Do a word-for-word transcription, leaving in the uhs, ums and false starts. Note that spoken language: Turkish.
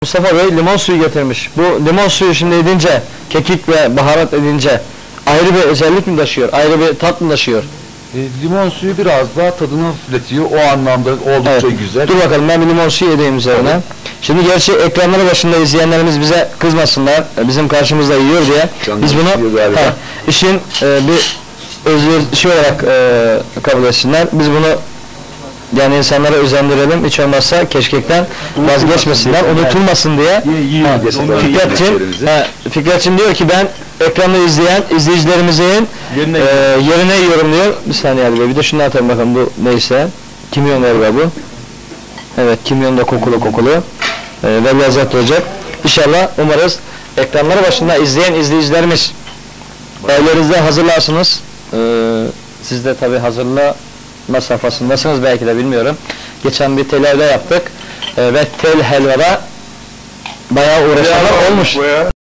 Mustafa Bey limon suyu getirmiş. Bu limon suyu şimdi edince, kekik ve baharat edince ayrı bir özellik mi taşıyor? Ayrı bir tat mı taşıyor? E, limon suyu biraz daha tadını hafifletiyor. O anlamda oldukça Evet. güzel. Dur bakalım, ben bir limon suyu edeyim üzerine. Evet. Şimdi gerçi ekranları başında izleyenlerimiz bize kızmasınlar, bizim karşımızda yiyor diye. Canım biz bunu he, işin e, bir özverişi olarak e, kabul etsinler. Biz bunu yani insanlara özendirelim, hiç olmazsa keşkekten vazgeçmesinler, unutulmasın diye. Fikretciğim, Fikretciğim diyor ki ben ekranı izleyen izleyicilerimizin yerine, e, yerine yiyorum diyor. Bir saniye abi, bir de şunu atalım bakalım, bu neyse. Kimyon galiba bu. Evet, kimyon da kokulu kokulu e, ve lezzetli olacak. İnşallah umarız ekranları başında izleyen izleyicilerimiz evlerinizde hazırlarsınız. E, siz de tabi hazırla safhasındasınız belki de, bilmiyorum. Geçen bir tel helva yaptık e, ve tel helvada bayağı uğraşanlar olmuş.